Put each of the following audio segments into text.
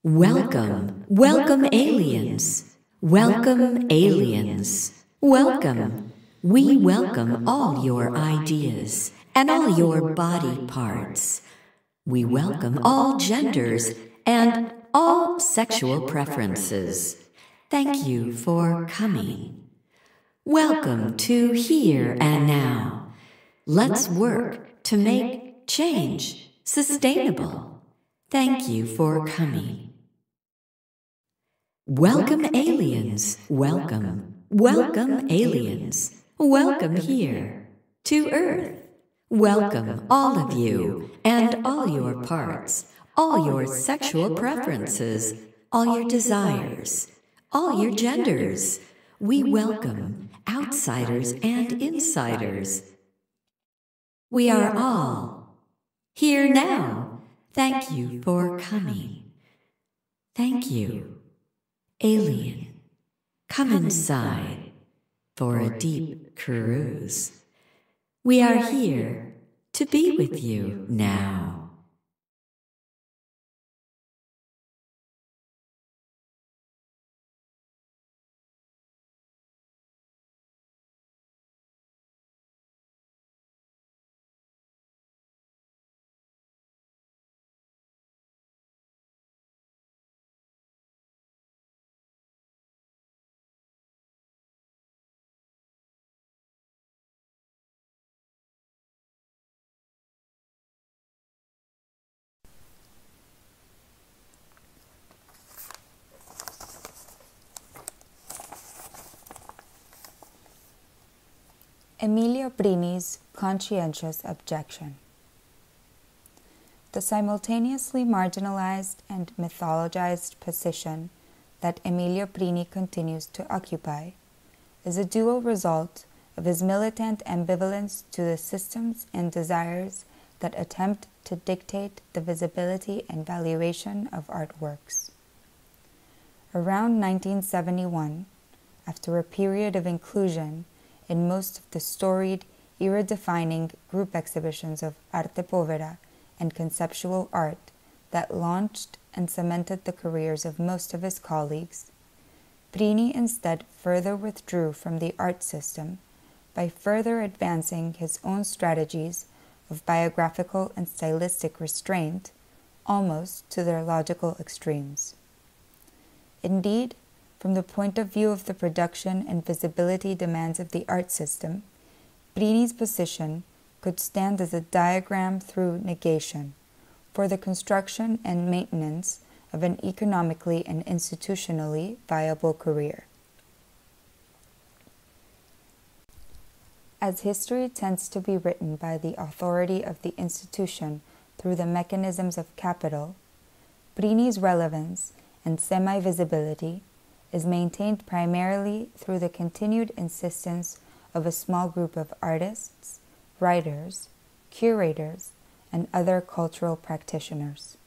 Welcome, welcome aliens. Welcome aliens. Welcome. We welcome all your ideas and all your body parts. We welcome all genders and all sexual preferences. Thank you for coming. Welcome to Here and Now. Let's work to make change sustainable. Thank you for coming. Welcome aliens, welcome, welcome aliens, welcome here to Earth. Welcome all of you and all your parts, all your sexual preferences, all your desires, all your genders. We welcome outsiders and insiders. We are all here now. Thank you for coming. Thank you. Alien, come inside for a deep cruise. We are here to be with you now. Emilio Prini's conscientious objection. The simultaneously marginalized and mythologized position that Emilio Prini continues to occupy is a dual result of his militant ambivalence to the systems and desires that attempt to dictate the visibility and valuation of artworks. Around 1971, after a period of inclusion in most of the storied, era-defining group exhibitions of Arte Povera and conceptual art that launched and cemented the careers of most of his colleagues, Prini instead further withdrew from the art system by further advancing his own strategies of biographical and stylistic restraint almost to their logical extremes. Indeed, from the point of view of the production and visibility demands of the art system, Prini's position could stand as a diagram through negation for the construction and maintenance of an economically and institutionally viable career. As history tends to be written by the authority of the institution through the mechanisms of capital, Prini's relevance and semi-visibility is maintained primarily through the continued insistence of a small group of artists, writers, curators, and other cultural practitioners.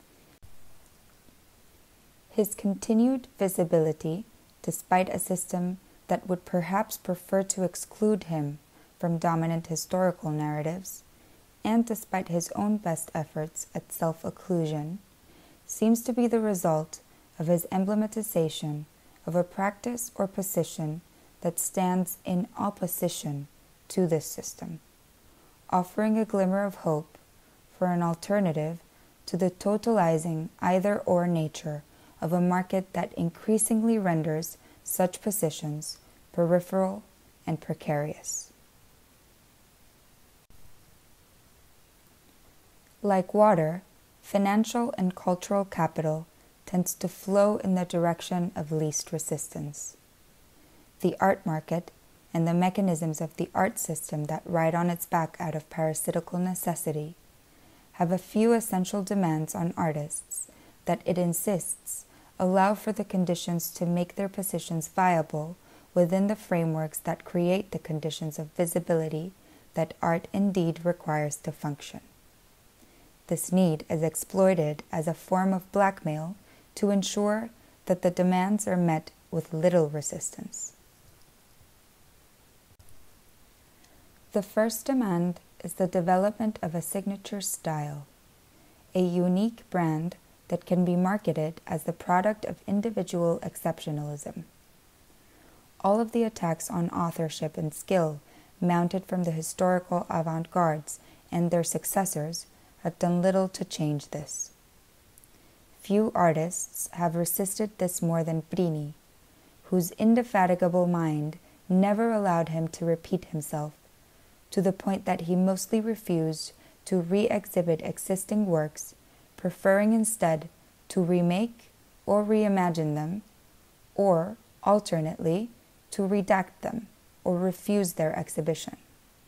His continued visibility, despite a system that would perhaps prefer to exclude him from dominant historical narratives, and despite his own best efforts at self-occlusion, seems to be the result of his emblematization of a practice or position that stands in opposition to this system, offering a glimmer of hope for an alternative to the totalizing either-or nature of a market that increasingly renders such positions peripheral and precarious. Like water, financial and cultural capital tends to flow in the direction of least resistance. The art market and the mechanisms of the art system that ride on its back out of parasitical necessity have a few essential demands on artists that it insists allow for the conditions to make their positions viable within the frameworks that create the conditions of visibility that art indeed requires to function. This need is exploited as a form of blackmail to ensure that the demands are met with little resistance. The first demand is the development of a signature style, a unique brand that can be marketed as the product of individual exceptionalism. All of the attacks on authorship and skill mounted from the historical avant-gardes and their successors have done little to change this. Few artists have resisted this more than Prini, whose indefatigable mind never allowed him to repeat himself, to the point that he mostly refused to re-exhibit existing works, preferring instead to remake or reimagine them, or, alternately, to redact them or refuse their exhibition.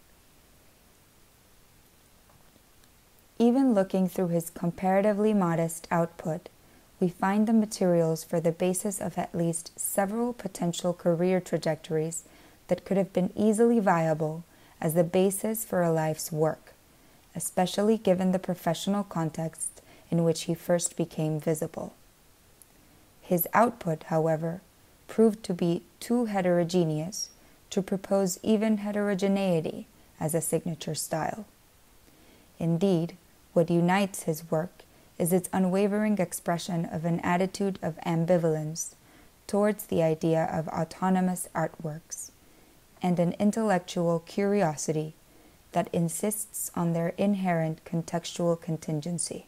Even looking through his comparatively modest output, we find the materials for the basis of at least several potential career trajectories that could have been easily viable as the basis for a life's work, especially given the professional context in which he first became visible. His output, however, proved to be too heterogeneous to propose even heterogeneity as a signature style. Indeed, what unites his work is its unwavering expression of an attitude of ambivalence towards the idea of autonomous artworks, and an intellectual curiosity that insists on their inherent contextual contingency.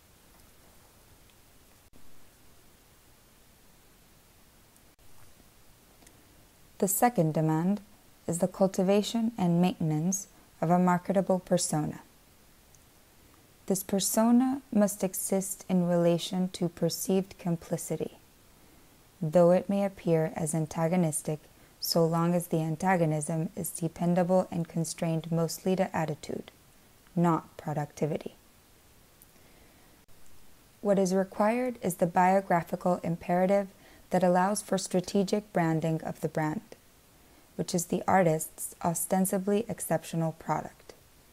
The second demand is the cultivation and maintenance of a marketable persona. This persona must exist in relation to perceived complicity, though it may appear as antagonistic so long as the antagonism is dependable and constrained mostly to attitude, not productivity. What is required is the biographical imperative that allows for strategic branding of the brand, which is the artist's ostensibly exceptional product.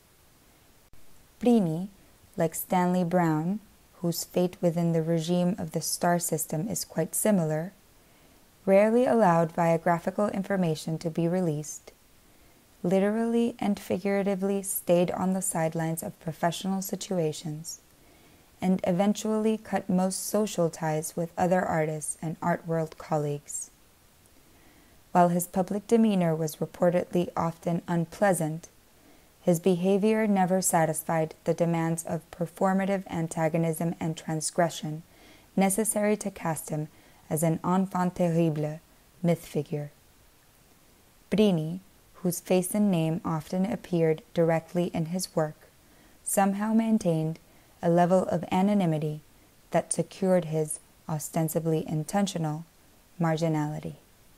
Prini, like Stanley Brown, whose fate within the regime of the star system is quite similar, rarely allowed biographical information to be released, literally and figuratively stayed on the sidelines of professional situations, and eventually cut most social ties with other artists and art world colleagues. While his public demeanor was reportedly often unpleasant, his behavior never satisfied the demands of performative antagonism and transgression necessary to cast him as an enfant terrible myth figure. Prini, whose face and name often appeared directly in his work, somehow maintained a level of anonymity that secured his ostensibly intentional marginality.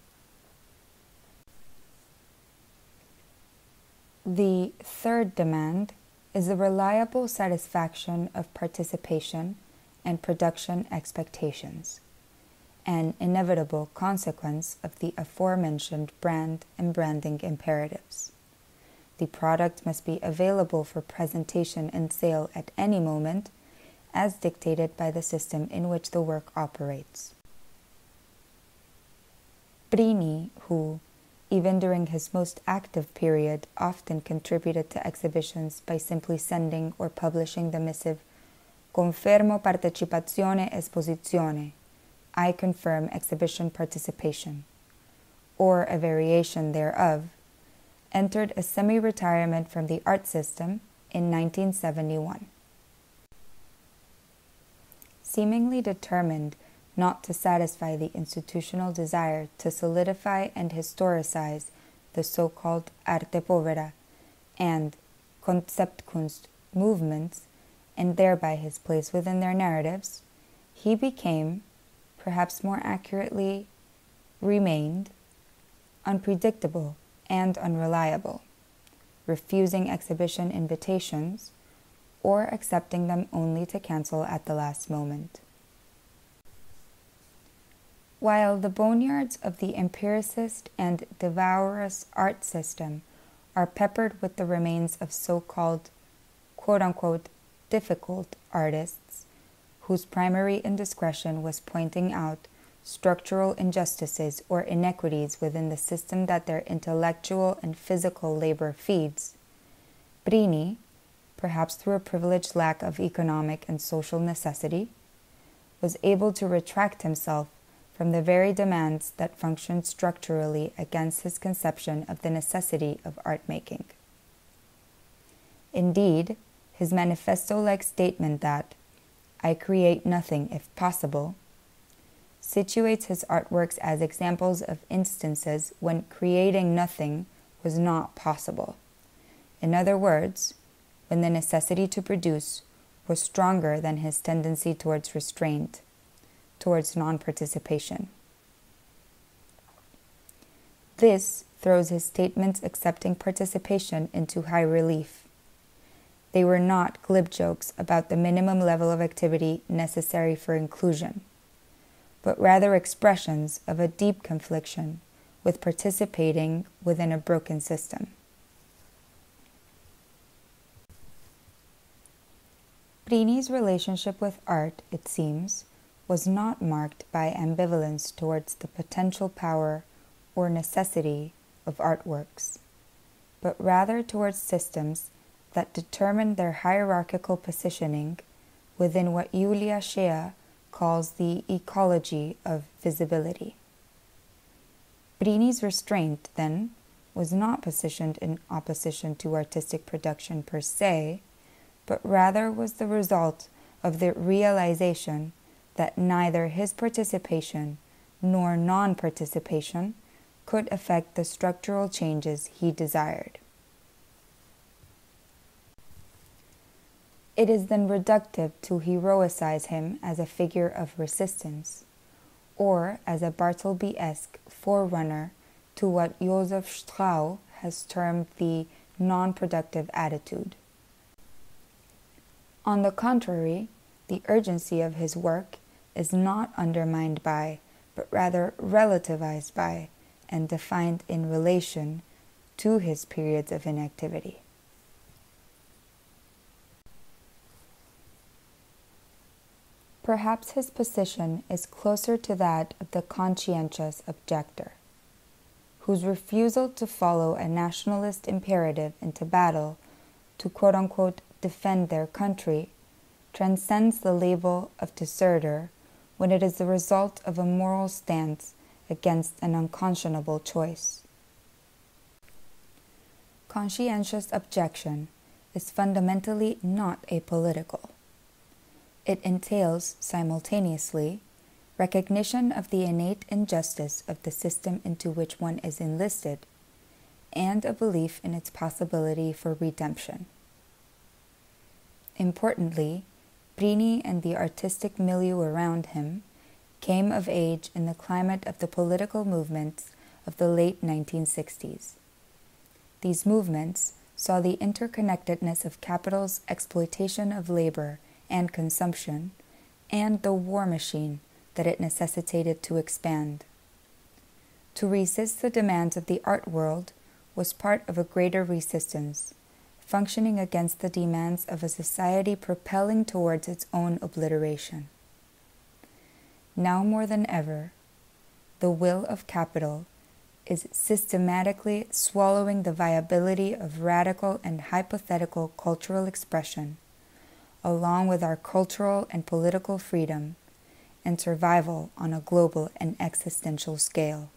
The third demand is the reliable satisfaction of participation and production expectations, an inevitable consequence of the aforementioned brand and branding imperatives. The product must be available for presentation and sale at any moment, as dictated by the system in which the work operates. Prini, who, even during his most active period, often contributed to exhibitions by simply sending or publishing the missive "Confermo partecipazione esposizione," I confirm exhibition participation, or a variation thereof, entered a semi-retirement from the art system in 1971. Seemingly determined not to satisfy the institutional desire to solidify and historicize the so-called Arte Povera and Konzeptkunst movements, and thereby his place within their narratives, he became, perhaps more accurately, remained, unpredictable and unreliable, refusing exhibition invitations or accepting them only to cancel at the last moment. While the boneyards of the empiricist and devourous art system are peppered with the remains of so-called quote-unquote difficult artists, whose primary indiscretion was pointing out structural injustices or inequities within the system that their intellectual and physical labor feeds, Prini, perhaps through a privileged lack of economic and social necessity, was able to retract himself from the very demands that functioned structurally against his conception of the necessity of art making. Indeed, his manifesto-like statement that "I create nothing if possible" situates his artworks as examples of instances when creating nothing was not possible. In other words, when the necessity to produce was stronger than his tendency towards restraint, towards non-participation. This throws his statements accepting participation into high relief. They were not glib jokes about the minimum level of activity necessary for inclusion, but rather expressions of a deep confliction with participating within a broken system. Prini's relationship with art, it seems, was not marked by ambivalence towards the potential power or necessity of artworks, but rather towards systems that determined their hierarchical positioning within what Julia Shea calls the ecology of visibility. Prini's restraint, then, was not positioned in opposition to artistic production per se, but rather was the result of the realization that neither his participation nor non-participation could affect the structural changes he desired. It is then reductive to heroicize him as a figure of resistance, or as a Bartleby-esque forerunner to what Josef Strauss has termed the non-productive attitude. On the contrary, the urgency of his work is not undermined by, but rather relativized by, and defined in relation to his periods of inactivity. Perhaps his position is closer to that of the conscientious objector, whose refusal to follow a nationalist imperative into battle to quote-unquote defend their country transcends the label of deserter when it is the result of a moral stance against an unconscionable choice. Conscientious objection is fundamentally not apolitical. It entails, simultaneously, recognition of the innate injustice of the system into which one is enlisted, and a belief in its possibility for redemption. Importantly, Prini and the artistic milieu around him came of age in the climate of the political movements of the late 1960s. These movements saw the interconnectedness of capital's exploitation of labor and consumption, and the war machine that it necessitated to expand. To resist the demands of the art world was part of a greater resistance, functioning against the demands of a society propelling towards its own obliteration. Now more than ever, the will of capital is systematically swallowing the viability of radical and hypothetical cultural expression, along with our cultural and political freedom and survival on a global and existential scale.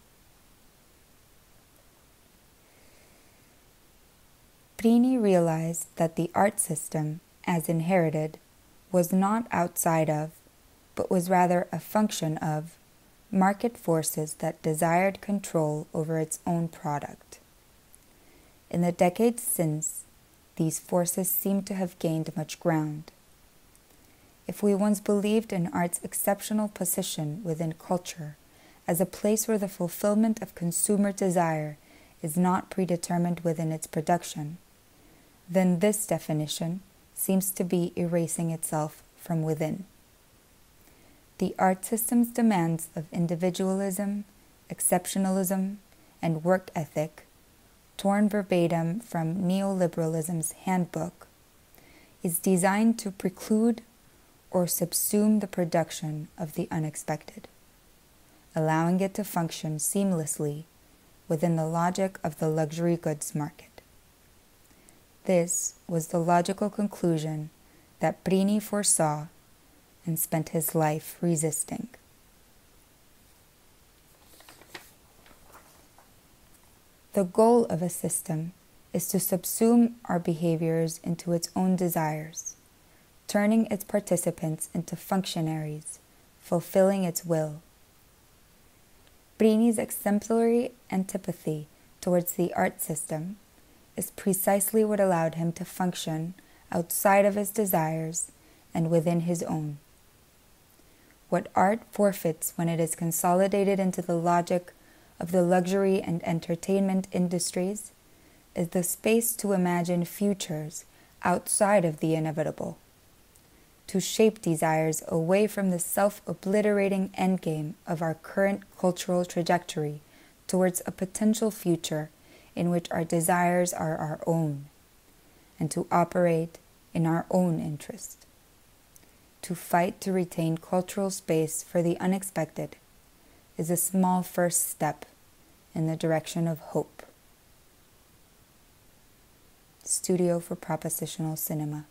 Prini realized that the art system, as inherited, was not outside of, but was rather a function of, market forces that desired control over its own product. In the decades since, these forces seem to have gained much ground. If we once believed in art's exceptional position within culture as a place where the fulfillment of consumer desire is not predetermined within its production, then this definition seems to be erasing itself from within. The art system's demands of individualism, exceptionalism, and work ethic, torn verbatim from neoliberalism's handbook, is designed to preclude or subsume the production of the unexpected, allowing it to function seamlessly within the logic of the luxury goods market. This was the logical conclusion that Prini foresaw and spent his life resisting. The goal of a system is to subsume our behaviors into its own desires, turning its participants into functionaries, fulfilling its will. Prini's exemplary antipathy towards the art system is precisely what allowed him to function outside of his desires and within his own. What art forfeits when it is consolidated into the logic of the luxury and entertainment industries is the space to imagine futures outside of the inevitable, to shape desires away from the self-obliterating endgame of our current cultural trajectory towards a potential future in which our desires are our own, and to operate in our own interest. To fight to retain cultural space for the unexpected is a small first step in the direction of hope. Studio for Propositional Cinema.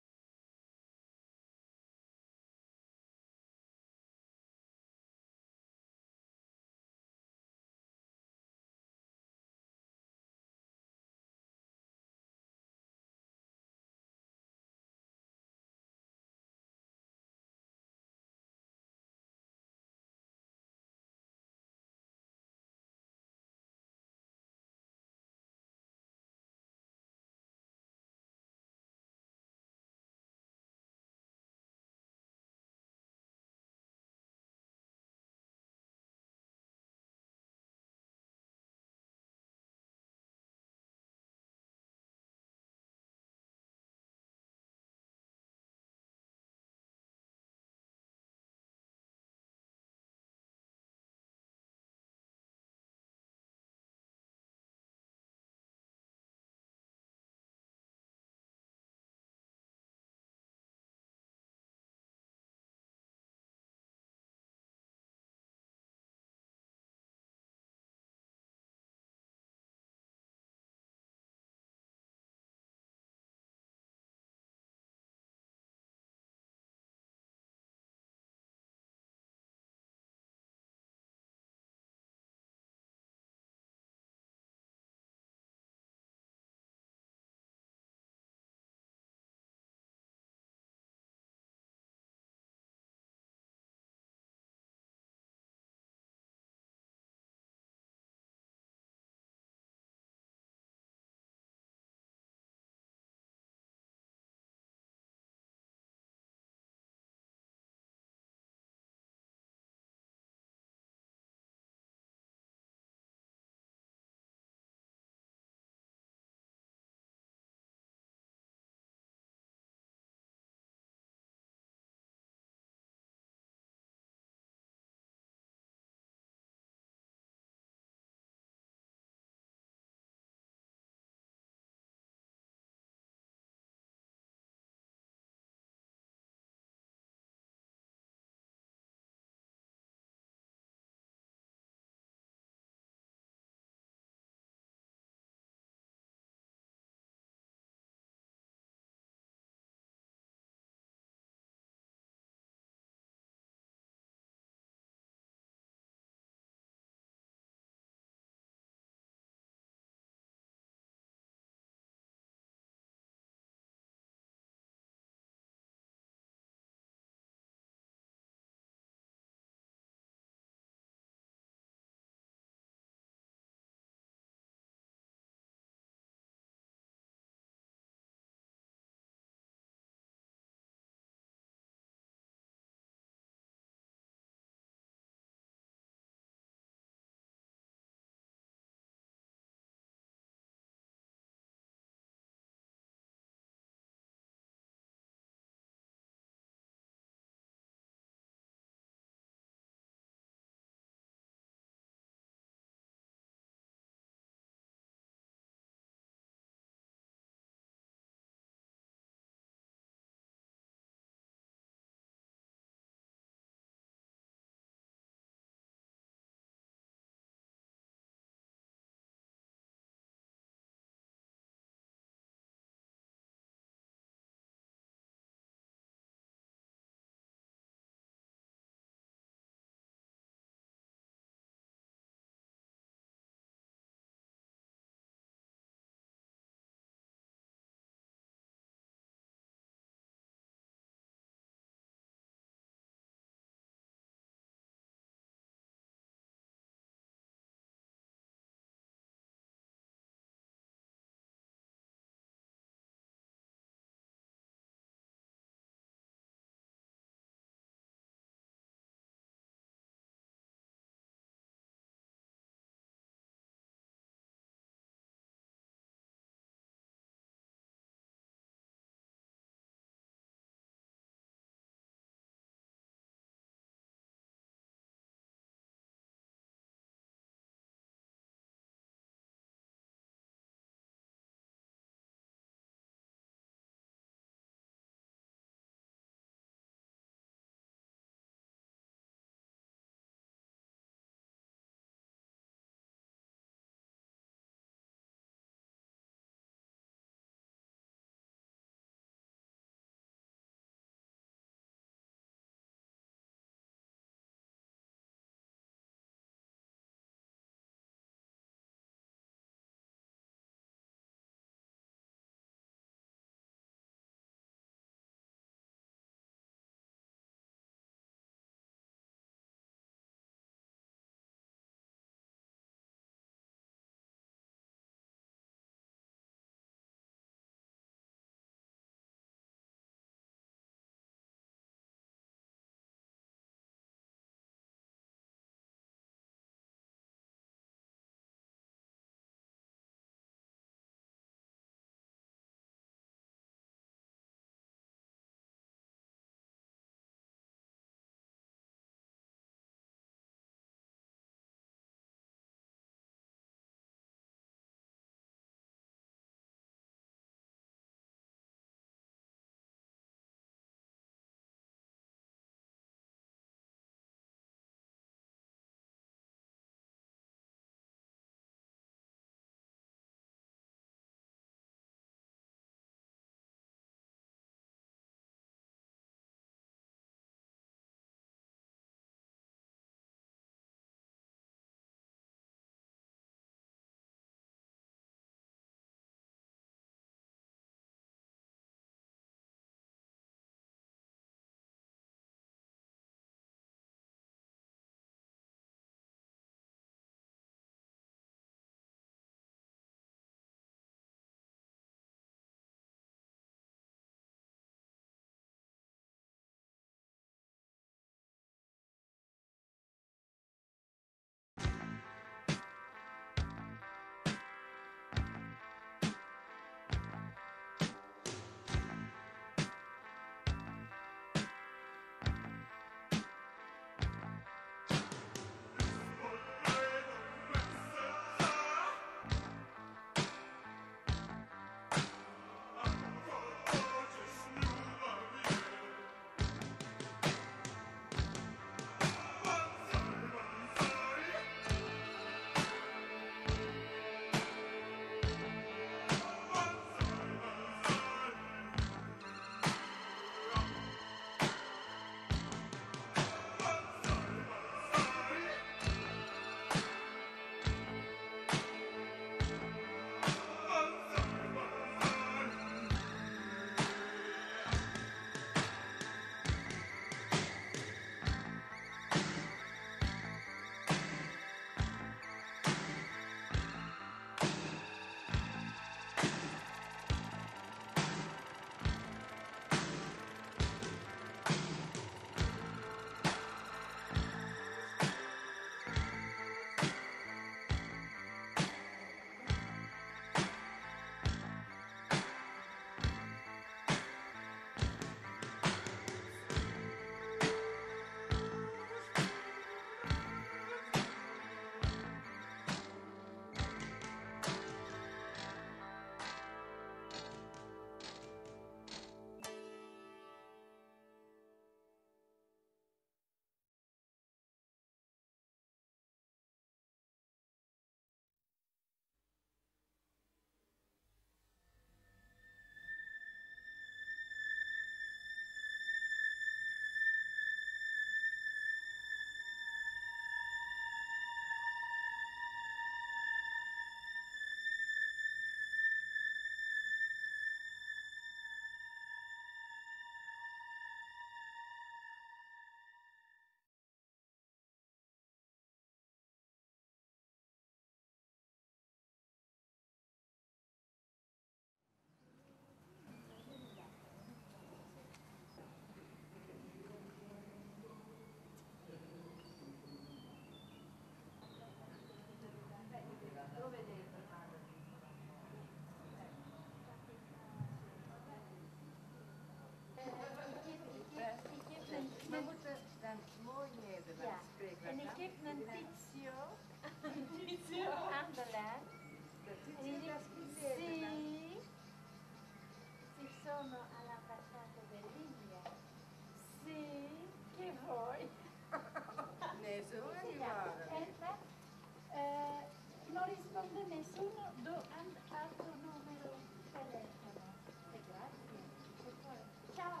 non c'è nessuno, do altro numero telefono. Grazie. Ciao.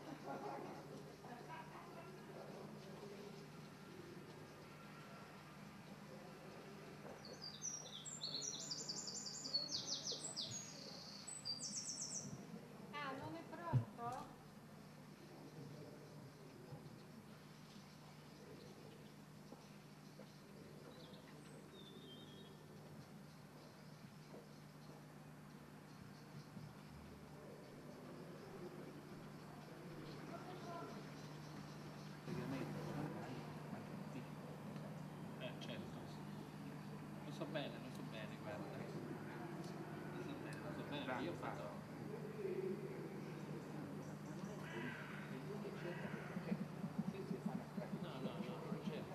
Ah, non è pronto? Certo. Lo so bene, guarda. Lo so bene, io ho fatto... No, certo.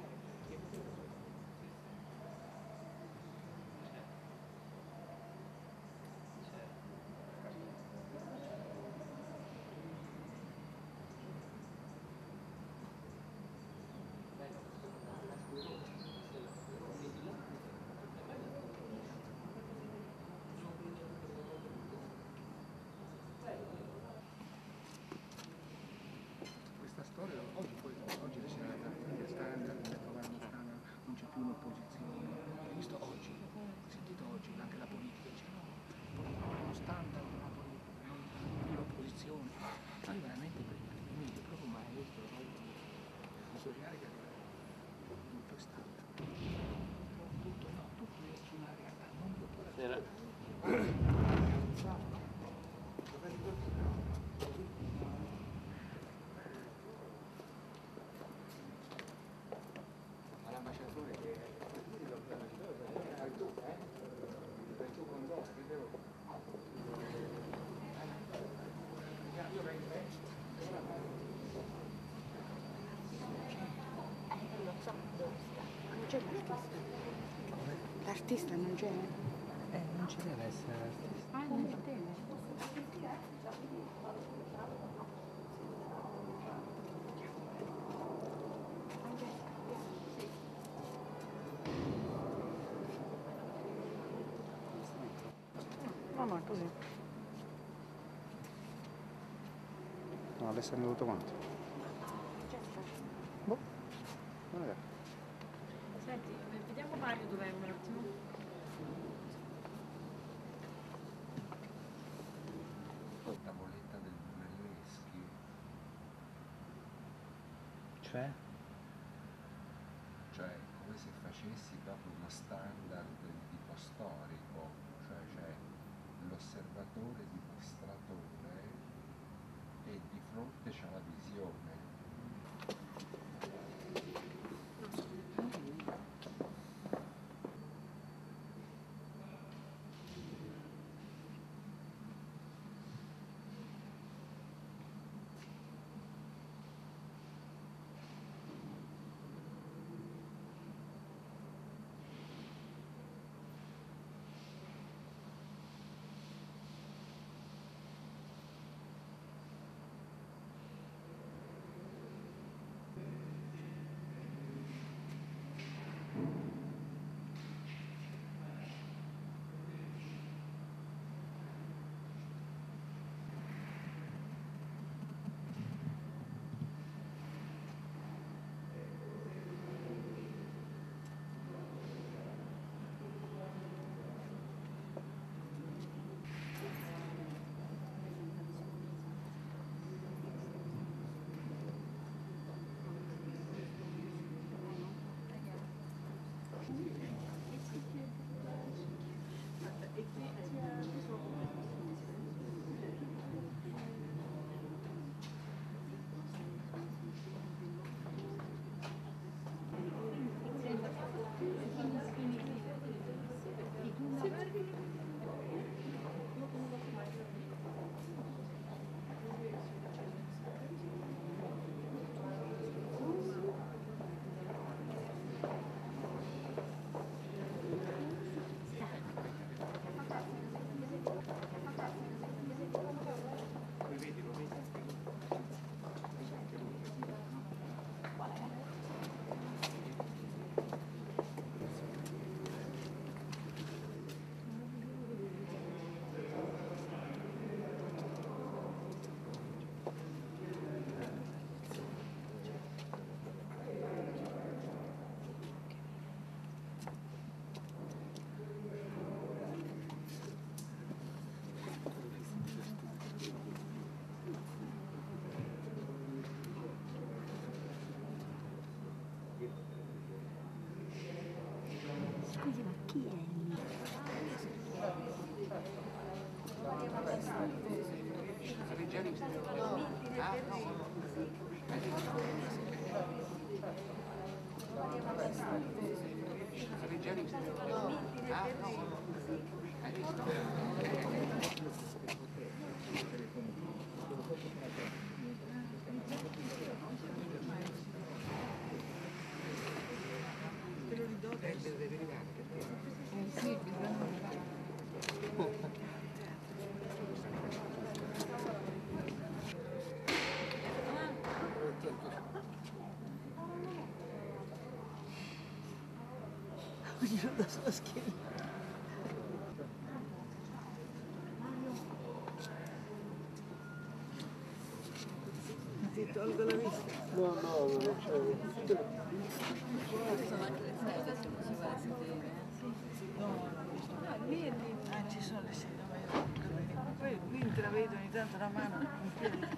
Questa storia oggi la famiglia standard, non c'è più un'opposizione. Hai visto oggi, hai sentito oggi anche la politica dice no, uno standard, una politica, non più l'opposizione. Noi veramente prima di Emilio è proprio un maestro, un sociale che non può standard. Tutto è su una realtà, non all'ambasciatore che fai tu, fai tu con Zona, che devo io vengo lo so dove sta, non c'è l'artista. L'artista non c'è? non ci deve essere l'artista. Ah, non ci deve. No, così. No, Alessandro tutto quanto. Boh, non è. Senti, vediamo Mario dov'è un attimo. La bolletta del Brunelleschi. Cioè? Cioè, come se facessi proprio uno standard di tipo storico, cioè c'è l'osservatore dimostratore e di fronte c'è la visione. Giro da sulla schiena. Ti tolgo la vista? No, no, non c'è. Sono anche le stelle se non si va a sedere. No, lì e lì. Ah, ci sono le sedie, ma io non capisco. Poi lì intravedo ogni tanto la mano un piede.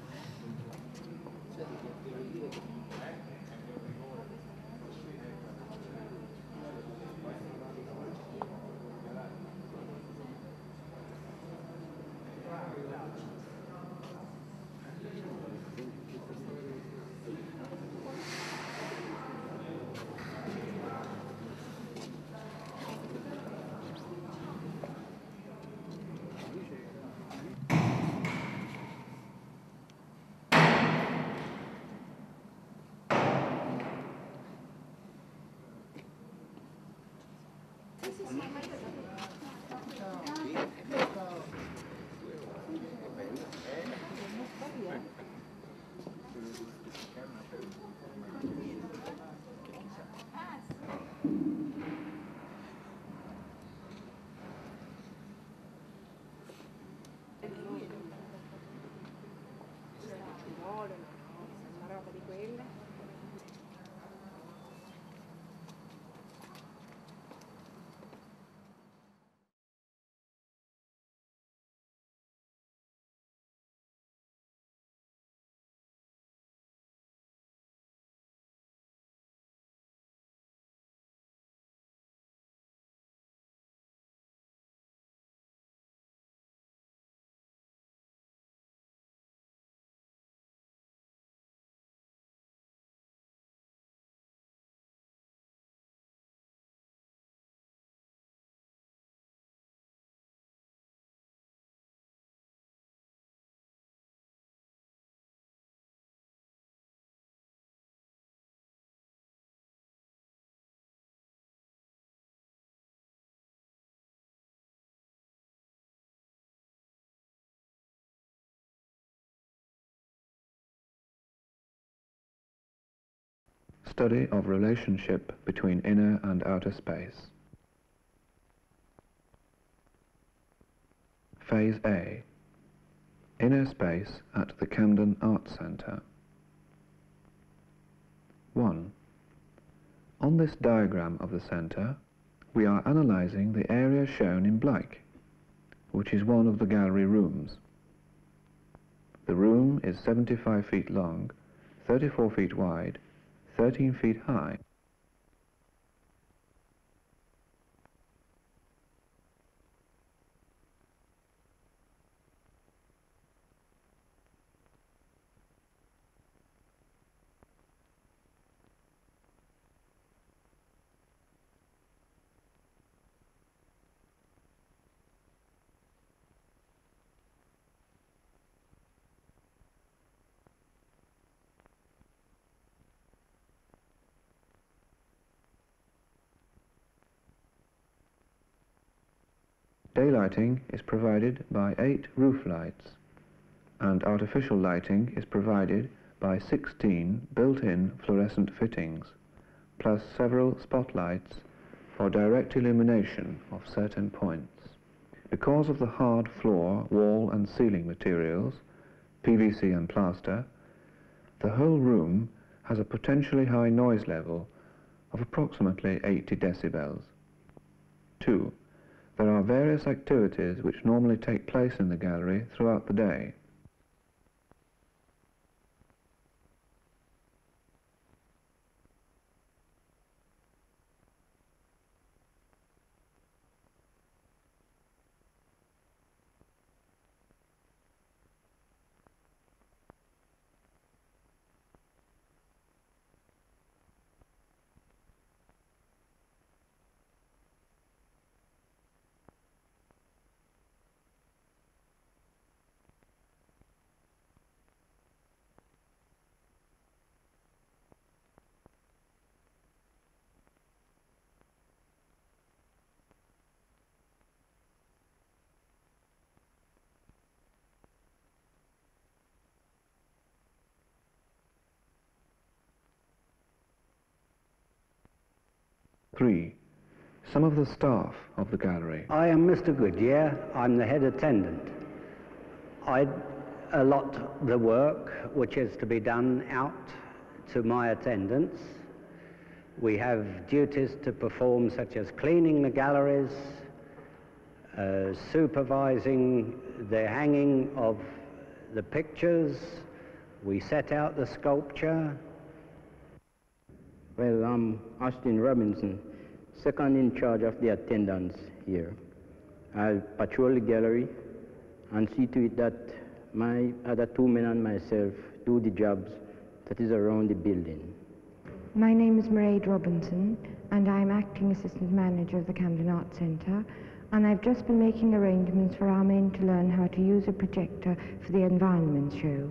Study of relationship between inner and outer space. Phase A. Inner space at the Camden Arts Centre. 1. On this diagram of the centre, we are analysing the area shown in black, which is one of the gallery rooms. The room is 75 feet long, 34 feet wide, 13 feet high. Daylighting is provided by 8 roof lights, and artificial lighting is provided by 16 built-in fluorescent fittings, plus several spotlights for direct illumination of certain points. Because of the hard floor, wall and ceiling materials, PVC and plaster, the whole room has a potentially high noise level of approximately 80 decibels. 2. There are various activities which normally take place in the gallery throughout the day. 3. Some of the staff of the gallery. I am Mr. Goodyear. I'm the head attendant. I allot the work which is to be done out to my attendants. We have duties to perform such as cleaning the galleries, supervising the hanging of the pictures. We set out the sculpture. Well, I'm Austin Robinson, second in charge of the attendance here. I'll patrol the gallery and see to it that my other two men and myself do the jobs that is around the building. My name is Mairead Robinson, and I'm acting assistant manager of the Camden Arts Centre, and I've just been making arrangements for our men to learn how to use a projector for the environment show.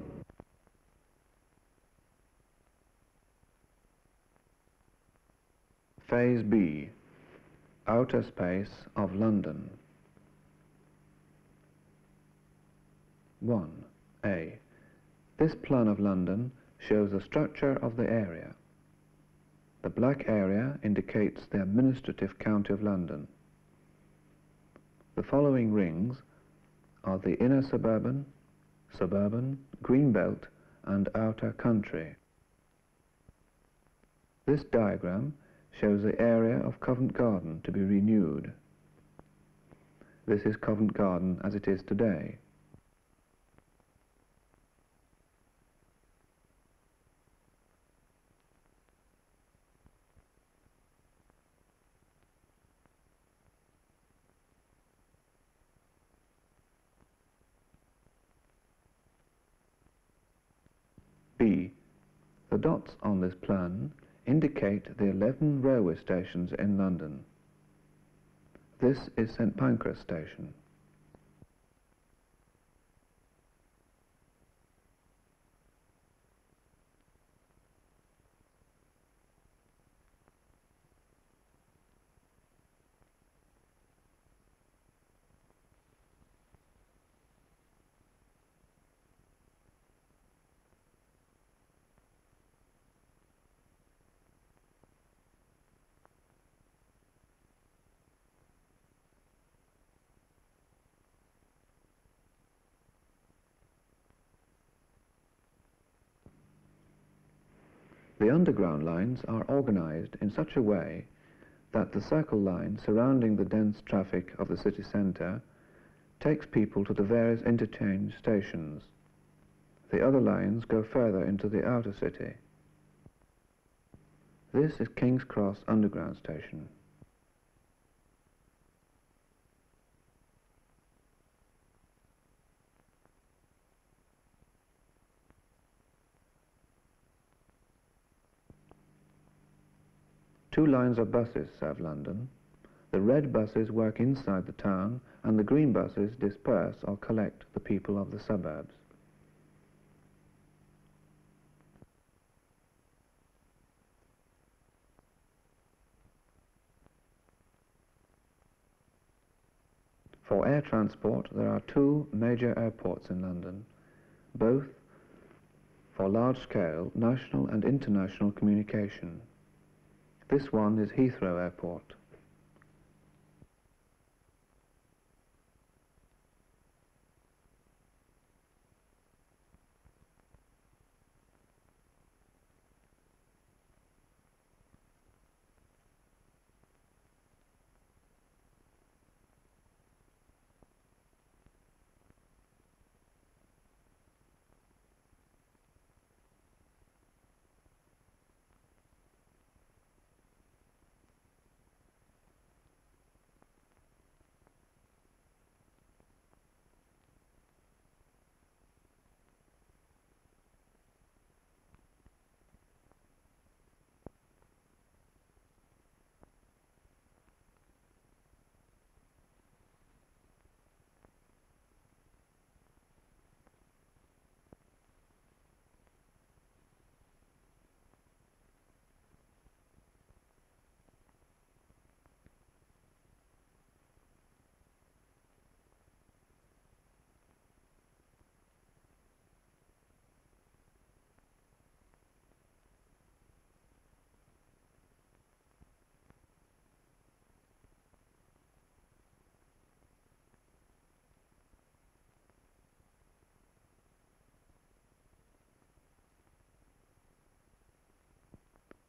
Phase B, Outer Space of London. 1A. This plan of London shows the structure of the area. The black area indicates the administrative county of London. The following rings are the inner suburban, green belt and outer country. This diagram shows the area of Covent Garden to be renewed. This is Covent Garden as it is today. B. The dots on this plan indicate the 11 railway stations in London. This is St Pancras Station. The underground lines are organised in such a way that the circle line surrounding the dense traffic of the city centre takes people to the various interchange stations. The other lines go further into the outer city. This is King's Cross Underground Station. Two lines of buses serve London. The red buses work inside the town, and the green buses disperse or collect the people of the suburbs. For air transport, there are two major airports in London, both for large-scale national and international communication. This one is Heathrow Airport.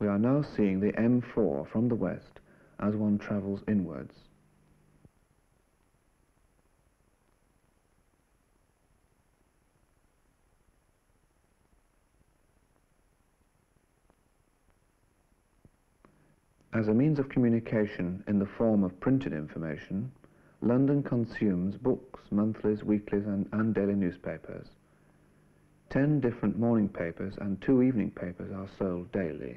we are now seeing the M4 from the west as one travels inwards. As a means of communication in the form of printed information, London consumes books, monthlies, weeklies and daily newspapers. 10 different morning papers and 2 evening papers are sold daily.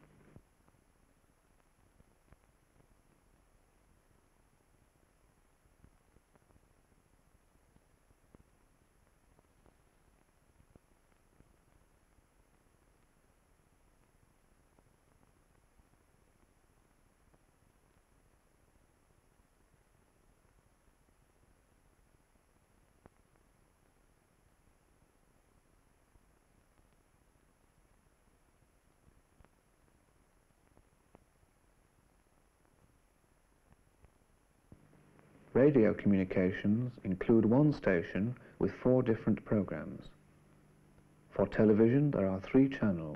Radio communications include one station with 4 different programs. For television, there are 3 channels.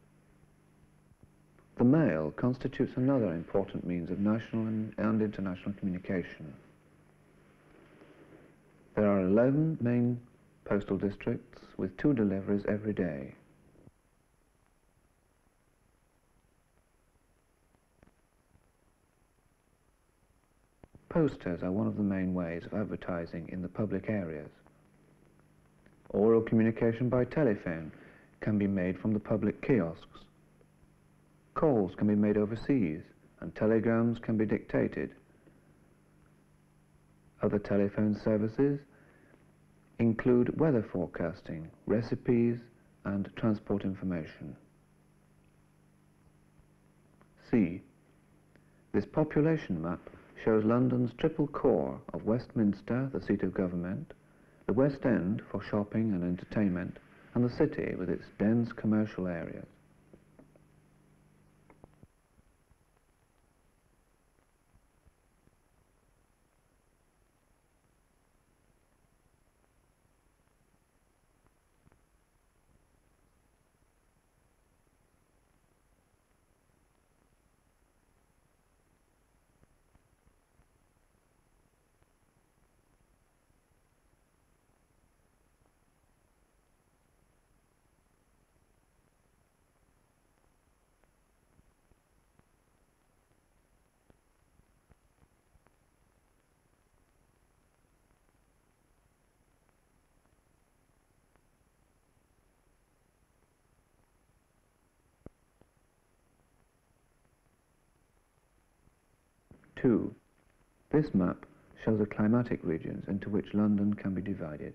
The mail constitutes another important means of national and international communication. There are 11 main postal districts with 2 deliveries every day. Posters are one of the main ways of advertising in the public areas. Oral communication by telephone can be made from the public kiosks. Calls can be made overseas, and telegrams can be dictated. Other telephone services include weather forecasting, recipes, and transport information. C. This population map shows London's triple core of Westminster, the seat of government, the West End for shopping and entertainment, and the city with its dense commercial areas. Two, this map shows the climatic regions into which London can be divided.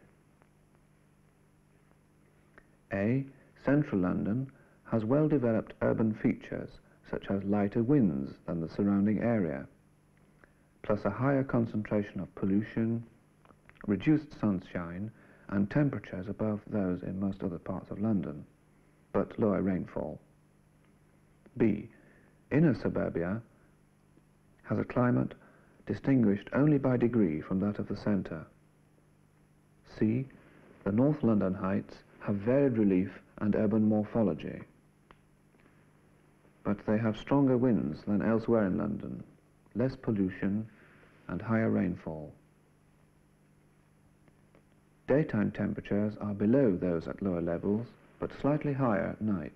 A. Central London has well-developed urban features such as lighter winds than the surrounding area, plus a higher concentration of pollution, reduced sunshine, and temperatures above those in most other parts of London, but lower rainfall. B. Inner suburbia has a climate distinguished only by degree from that of the centre. C. The North London heights have varied relief and urban morphology, but they have stronger winds than elsewhere in London, less pollution and higher rainfall. Daytime temperatures are below those at lower levels, but slightly higher at night.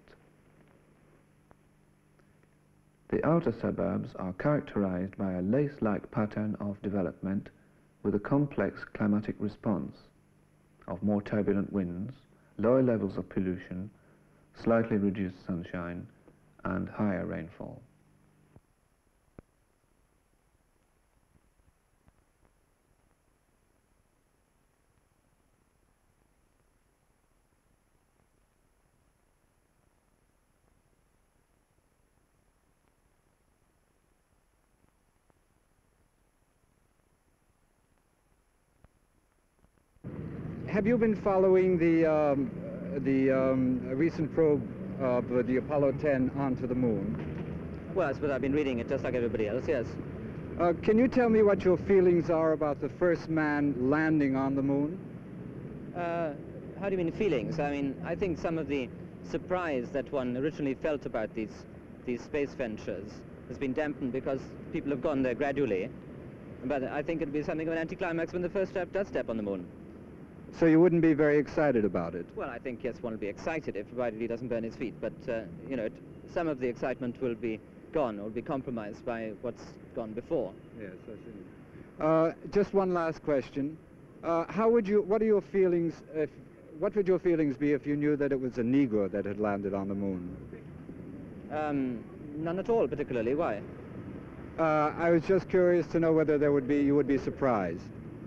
The outer suburbs are characterized by a lace-like pattern of development with a complex climatic response of more turbulent winds, lower levels of pollution, slightly reduced sunshine, and higher rainfall. Have you been following the recent probe of the Apollo 10 onto the moon? Well, I suppose I've been reading it just like everybody else, yes. Can you tell me what your feelings are about the first man landing on the moon? How do you mean feelings? I mean, I think some of the surprise that one originally felt about these these space ventures has been dampened because people have gone there gradually. But I think it'll be something of an anticlimax when the first chap does step on the moon. So you wouldn't be very excited about it? Well, I think, yes, one will be excited, if provided he doesn't burn his feet. But, you know, some of the excitement will be gone, or will be compromised by what's gone before. Yes, I see. Just one last question. What would your feelings be if you knew that it was a Negro that had landed on the moon? None at all, particularly. Why? I was just curious to know whether you would be surprised.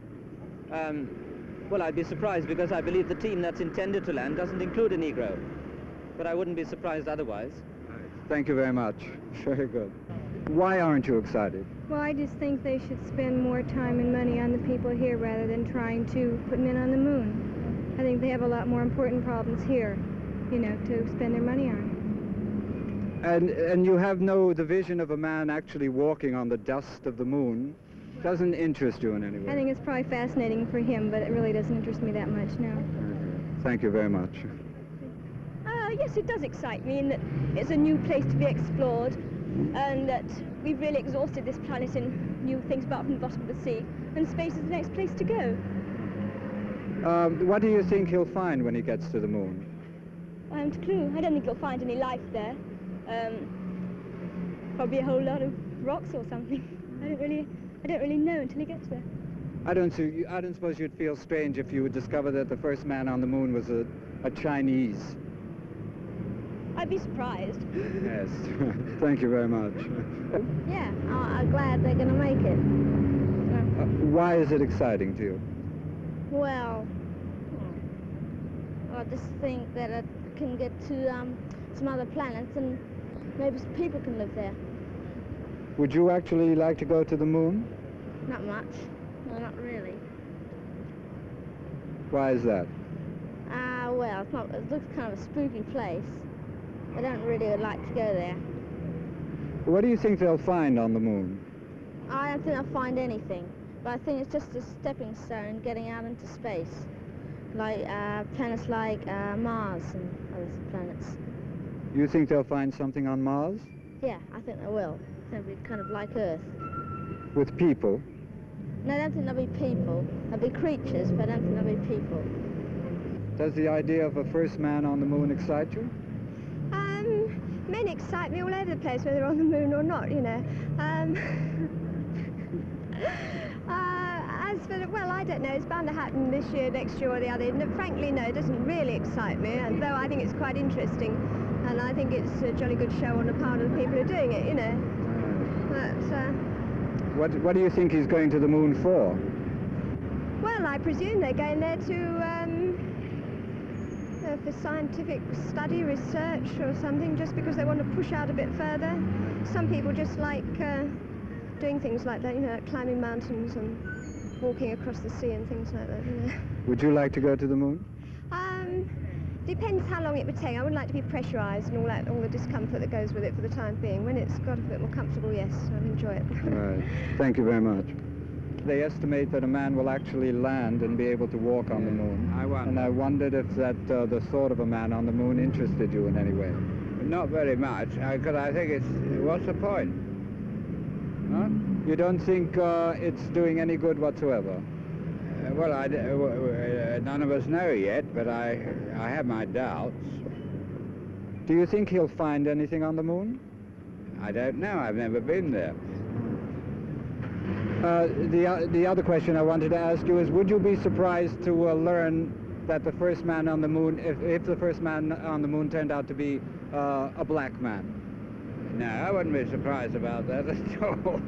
Well, I'd be surprised because I believe the team that's intended to land doesn't include a Negro. But I wouldn't be surprised otherwise. Thank you very much. Very good. Why aren't you excited? Well, I just think they should spend more time and money on the people here rather than trying to put men on the moon. I think they have a lot more important problems here, you know, to spend their money on. And you have the vision of a man actually walking on the dust of the moon doesn't interest you in any way? I think it's probably fascinating for him, but it really doesn't interest me that much, no. Thank you very much. Yes, it does excite me in that it's a new place to be explored and that we've really exhausted this planet in new things apart from the bottom of the sea, and space is the next place to go. What do you think he'll find when he gets to the moon? I haven't a clue. I don't think he'll find any life there. Probably a whole lot of rocks or something. I don't really know until he gets there. I don't suppose you'd feel strange if you would discover that the first man on the moon was a Chinese. I'd be surprised. Yes. Thank you very much. Yeah, I'm glad they're going to make it. Why is it exciting to you? Well, I just think that I can get to some other planets and maybe some people can live there. Would you actually like to go to the moon? Not much. No, not really. Why is that? Well, it looks kind of a spooky place. I don't really like to go there. What do you think they'll find on the moon? I don't think they'll find anything, but I think it's just a stepping stone getting out into space. Like planets like Mars and other planets. You think they'll find something on Mars? Yeah, I think they will. They'll be kind of like Earth. With people? No, I don't think there'll be people. There'll be creatures, but I don't think there'll be people. Does the idea of a first man on the moon excite you? Men excite me all over the place, whether on the moon or not, you know. As for, well, I don't know, it's bound to happen this year, next year or the other. No, frankly, no, it doesn't really excite me, though I think it's quite interesting. And I think it's a jolly good show on the part of the people who are doing it, you know. But, What do you think he's going to the moon for? well, I presume they're going there for scientific study, research or something, just because they want to push out a bit further. Some people just like doing things like that, you know, like climbing mountains and walking across the sea and things like that, you know. Would you like to go to the moon? Depends how long it would take. I wouldn't like to be pressurized and all the discomfort that goes with it for the time being. When it's got a bit more comfortable, yes, I'd enjoy it. Right. Thank you very much. They estimate that a man will actually land and be able to walk on the moon. And I wondered if the thought of a man on the moon interested you in any way. Not very much, because I think what's the point? Huh? You don't think it's doing any good whatsoever? Well, none of us know yet, but I have my doubts. Do you think he'll find anything on the moon? I don't know. I've never been there. The other question I wanted to ask you is, would you be surprised to learn that the first man on the moon, if the first man on the moon turned out to be a black man? No, I wouldn't be surprised about that at all.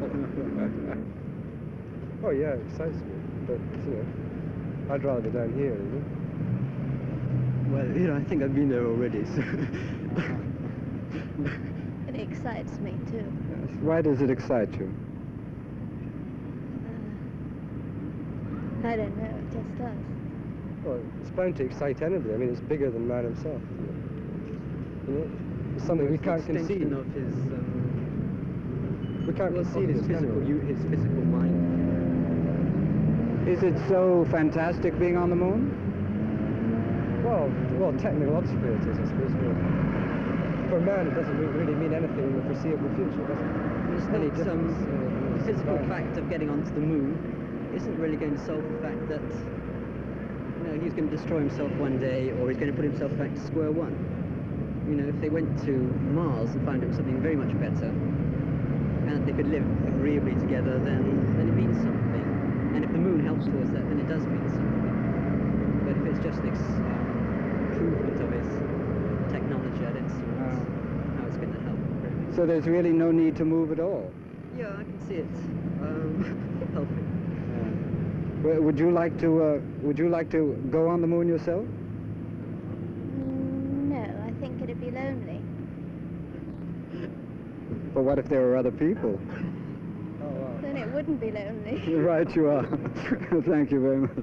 Oh yeah, it excites me, but you know, I'd rather down here, you know. Well, you know, I think I've been there already, so... It excites me too. Yes. Why does it excite you? I don't know, it just does. Well, it's bound to excite anybody. I mean, it's bigger than man himself. You know, it's something we can't conceive. Of his, we can't conceive his physical mind. Is it so fantastic being on the moon? Well, technologically it is, I suppose. for man, it doesn't really mean anything in the foreseeable future, does it? It's Any not, difference, the physical fact of getting onto the moon isn't really going to solve the fact that he's going to destroy himself one day, or he's going to put himself back to square one. If they went to Mars and found it was something very much better, and they could live agreeably together, then it means something. And if the moon helps towards that, then it does mean something. But if it's just an improvement of his technology, I don't see how it's going to help. So there's really no need to move at all? Yeah, I can see it helping. Well, would you like to go on the moon yourself? No, I think it'd be lonely. But what if there were other people? Then it wouldn't be lonely. Right, you are. Thank you very much.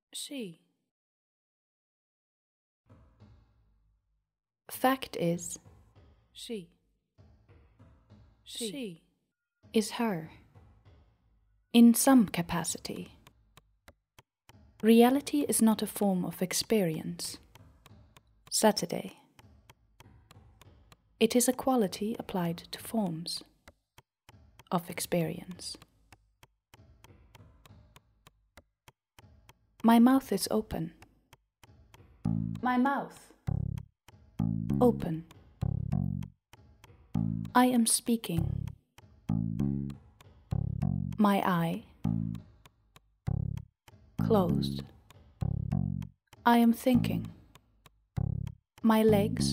She. Fact is, she is her, in some capacity. Reality is not a form of experience. Saturday. It is a quality applied to forms of experience. My mouth is open. My mouth. Open. I am speaking. My eye. Closed. I am thinking. My legs.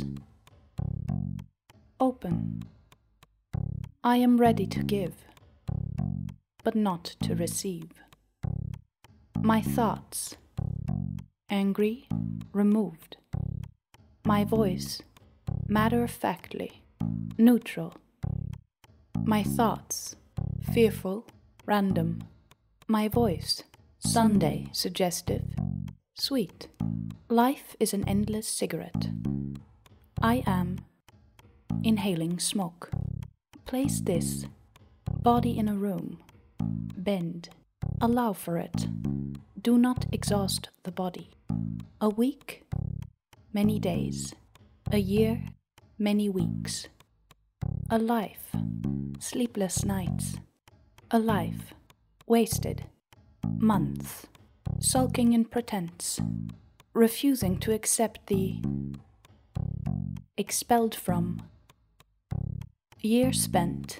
Open. I am ready to give, but not to receive. My thoughts. Angry, removed. My voice, matter-of-factly, neutral. My thoughts, fearful, random. My voice, Sunday, suggestive, sweet. Life is an endless cigarette. I am inhaling smoke. Place this body in a room. Bend. Allow for it. Do not exhaust the body. A week, many days. A year, many weeks. A life, sleepless nights. A life, wasted. Months, sulking in pretense. Refusing to accept the expelled from. Year spent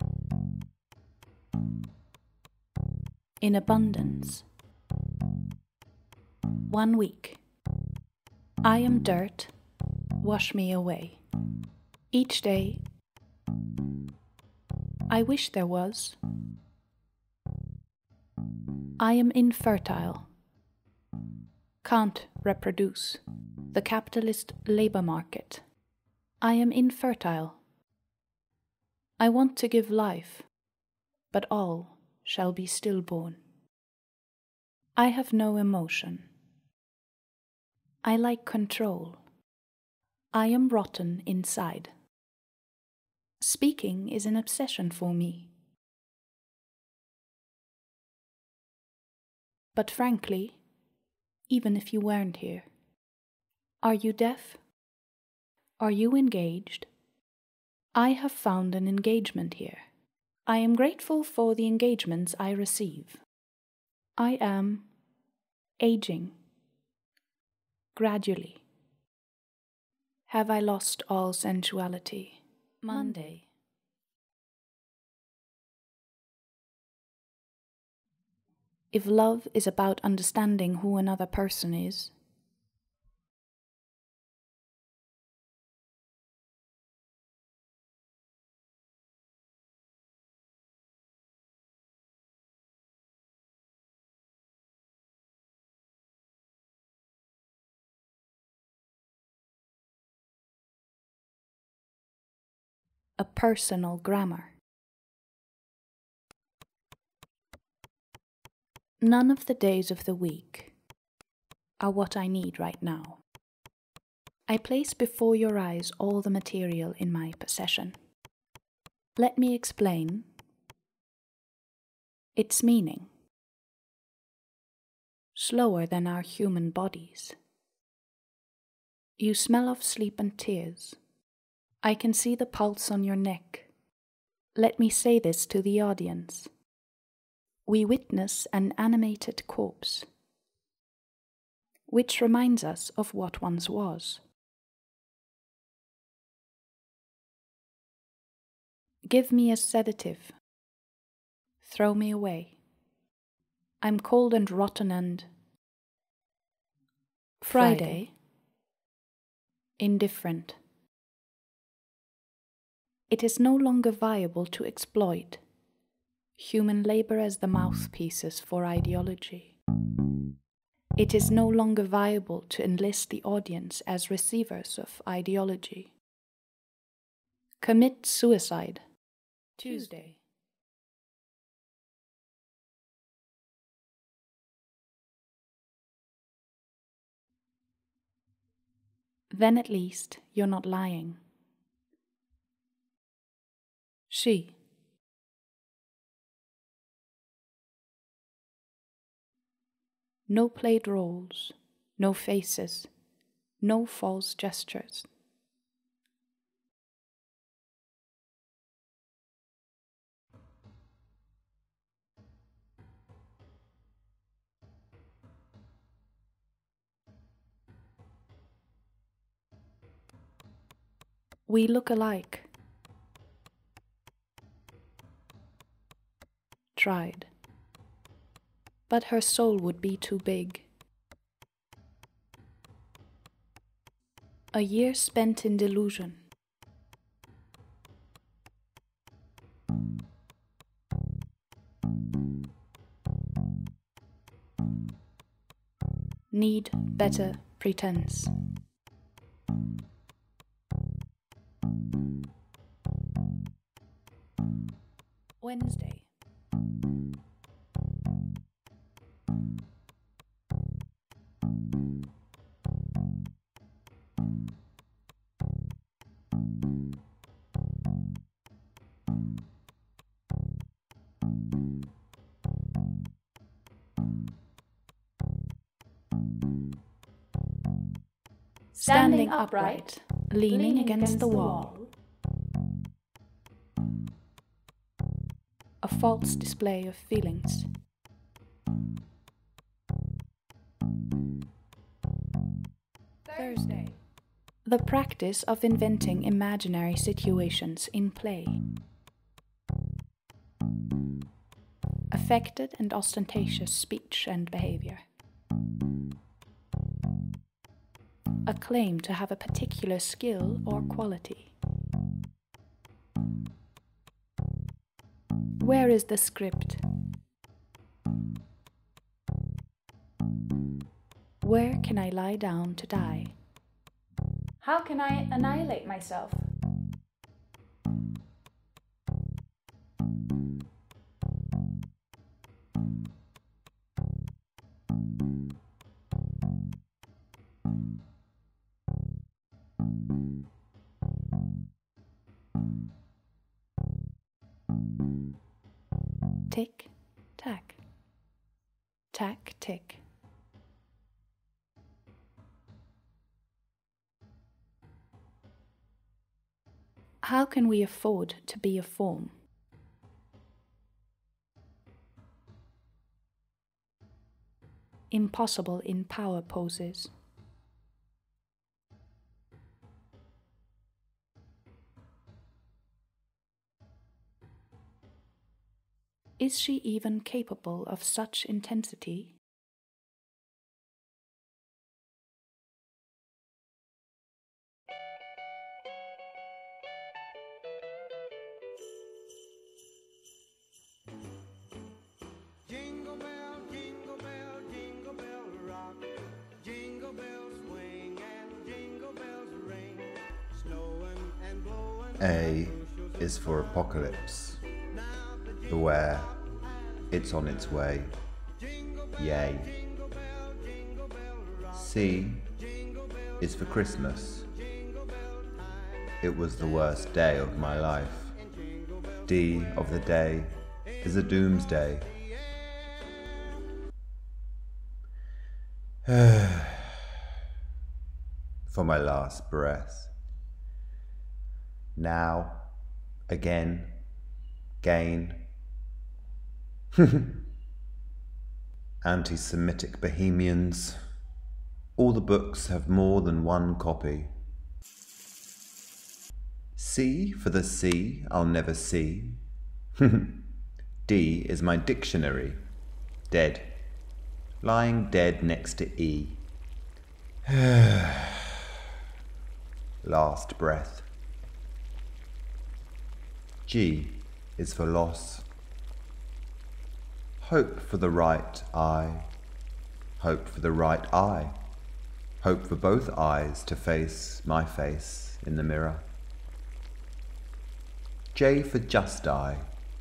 in abundance. 1 week. I am dirt, wash me away. Each day, I wish there was. I am infertile, can't reproduce. The capitalist labor market. I am infertile. I want to give life, but all shall be stillborn. I have no emotion. I like control. I am rotten inside. Speaking is an obsession for me. But frankly, even if you weren't here, are you deaf? Are you engaged? I have found an engagement here. I am grateful for the engagements I receive. I am aging. Gradually. Have I lost all sensuality? Monday. If love is about understanding who another person is, a personal grammar. None of the days of the week are what I need right now. I place before your eyes all the material in my possession. Let me explain its meaning. Slower than our human bodies. You smell of sleep and tears. I can see the pulse on your neck. Let me say this to the audience. We witness an animated corpse, which reminds us of what once was. Give me a sedative. Throw me away. I'm cold and rotten and Friday. Indifferent. It is no longer viable to exploit human labor as the mouthpieces for ideology. It is no longer viable to enlist the audience as receivers of ideology. Commit suicide. Tuesday. Then at least you're not lying. She. No played roles, no faces, no false gestures. We look alike. Tried. But her soul would be too big. A year spent in delusion. Need better pretense. Wednesday. Standing upright, leaning against the wall. A false display of feelings. Thursday. The practice of inventing imaginary situations in play. Affected and ostentatious speech and behavior. A claim to have a particular skill or quality. Where is the script? Where can I lie down to die? How can I annihilate myself? Tick, tack. Tack, tick. How can we afford to be a form? Impossible in power poses. Is she even capable of such intensity? Jingle bell, jingle bell, jingle bell rock. Jingle bells swing and jingle bells ring. Snowing and blowing. A is for apocalypse. Beware, it's on its way. Yay. C is for Christmas. It was the worst day of my life. D of the day is a doomsday. For my last breath. Now, again, gain. Anti-Semitic Bohemians. All the books have more than one copy. C for the sea I'll never see. D is my dictionary. Dead. Lying dead next to E. Last breath. G is for loss. Hope for the right eye. Hope for the right eye. Hope for both eyes to face my face in the mirror. J for just eye.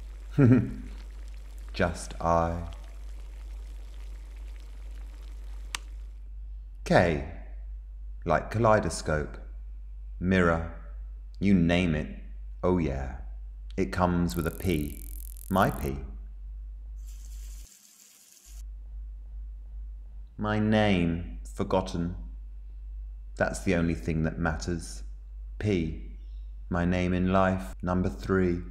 Just eye. K like kaleidoscope, mirror, you name it, oh yeah, it comes with a P, my P. My name, forgotten, that's the only thing that matters, P, my name in life, number 3.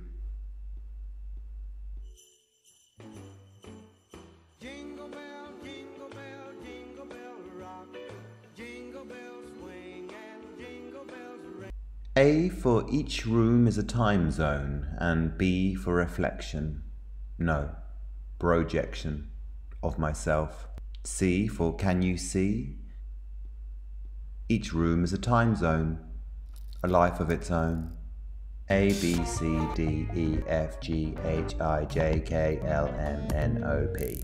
Jingle bell, jingle bell, jingle bell rock. Jingle bells swing and jingle bells ring. A for each room is a time zone, and B for reflection, no, projection of myself. C for can you see? Each room is a time zone, a life of its own. A, B, C, D, E, F, G, H, I, J, K, L, M, N, O, P.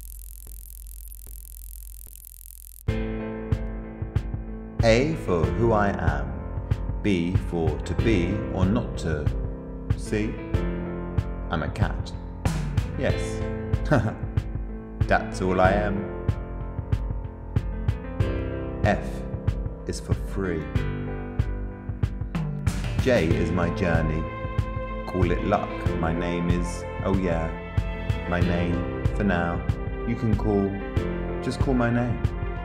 A for who I am. B for to be or not to. C, I'm a cat. Yes, that's all I am. F is for free. J is my journey. Call it luck. My name is, oh yeah, my name for now. You can just call my name.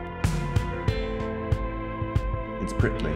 It's prickly.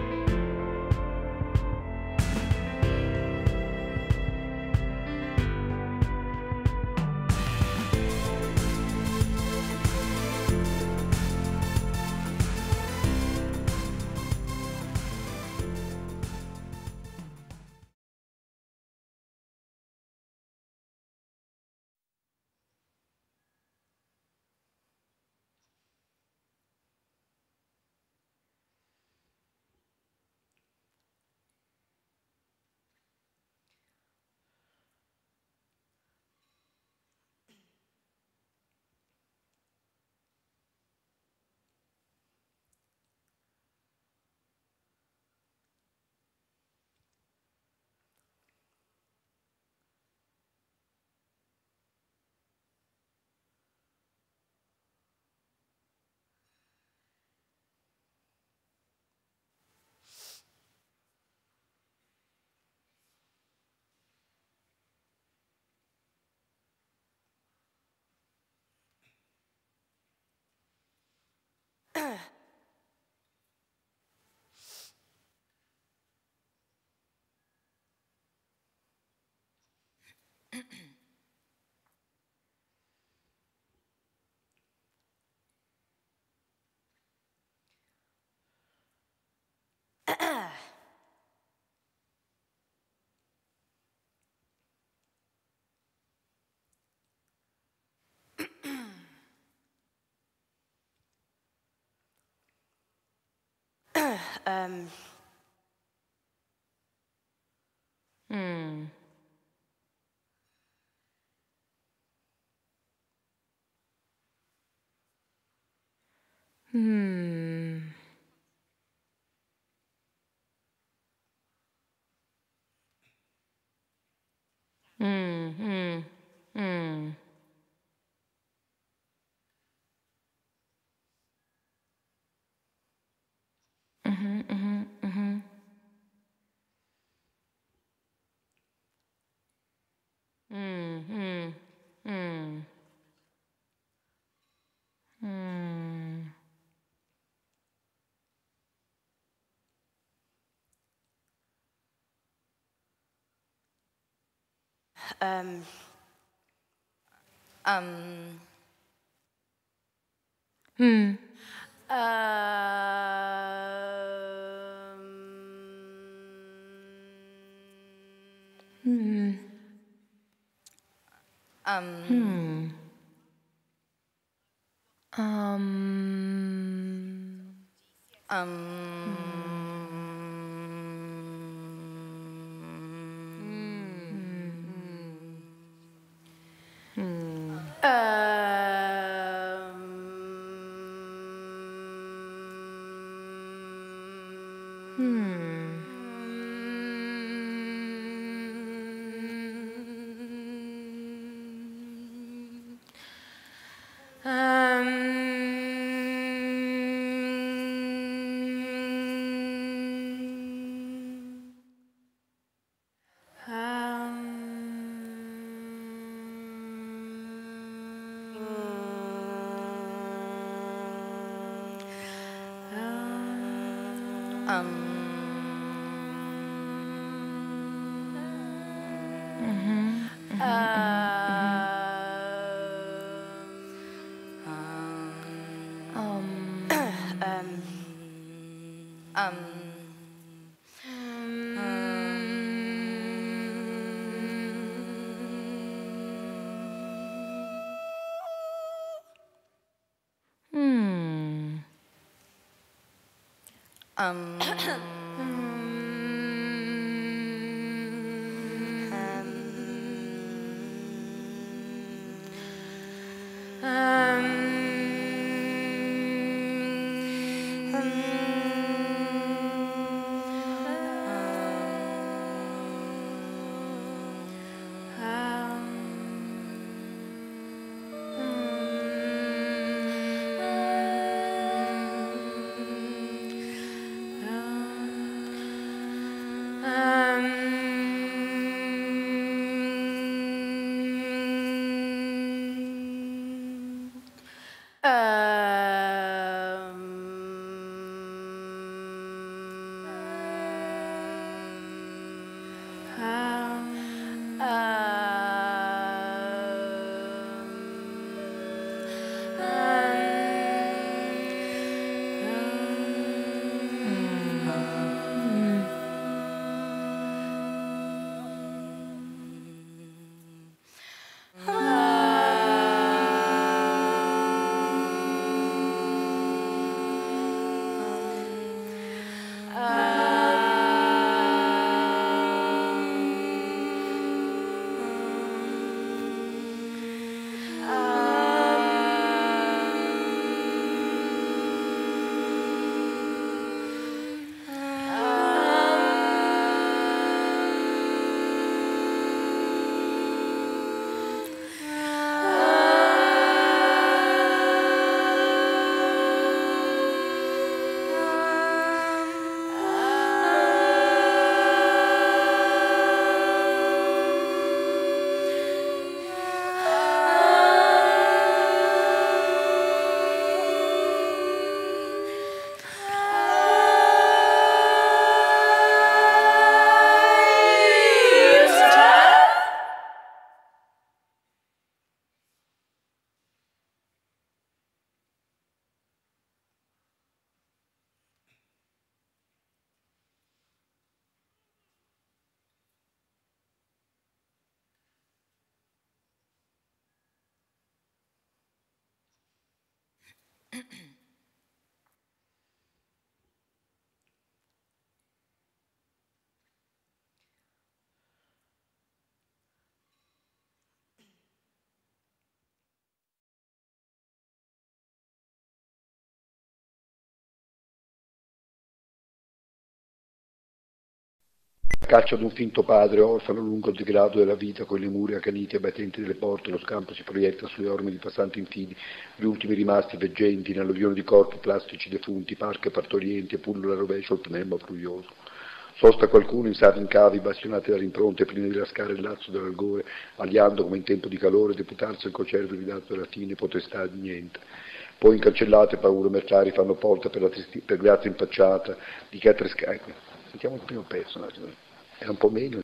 Caccia d'un finto padre, orfano lungo il degrado della vita, con le mura accaniti e battenti delle porte, lo scampo si proietta sulle orme di passanti infidi, gli ultimi rimasti veggenti, nell'alluvione di corpi plastici defunti, parche partorienti e pullula rovescio il pneuma furioso. Sosta qualcuno in sati incavi, bastionati dalle impronte, prima di rascare il lazzo dell'algore, aliando come in tempo di calore, deputarsi il cocervo ridato della fine potestà di niente. Poi incancellate paure mercari fanno porta per grazia impacciata di che ecco, sentiamo il primo pezzo, no? È un po' meglio.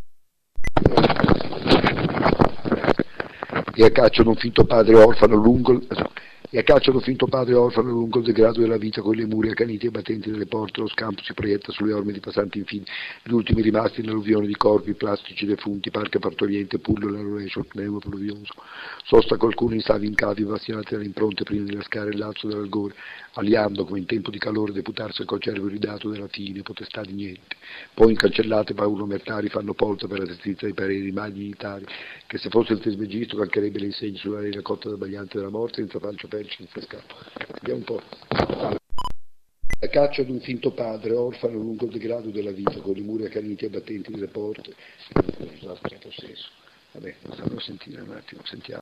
E a caccia d'un finto padre orfano lungo il degrado della vita, con le mura accaniti e battenti delle porte, lo scampo si proietta sulle orme di passanti infidi, gli ultimi rimasti nell'alluvione di corpi plastici defunti, parche partoriente, pullula rovescio, pneuma pluvioso. Sosta qualcuno in savi incavi, bastionati dalle impronte prima di lascare il lazzo dell'algore, aliando come in tempo di calore deputarsi al cocervo ridato della fine, potestà di niente. Poi incancellate paure mertari fanno polta per la tristezza dei pareri rimani dignitari, che se fosse il trismegisto calcherebbe le insegne sull'arena cotta da bagliante della morte, senza falcio percio, senza scappo. Vediamo un po'. La caccia d'un finto padre, orfano lungo il degrado della vita, con i muri accaniti e battenti delle porte. Vabbè, fammi sentire un attimo, sentiamo.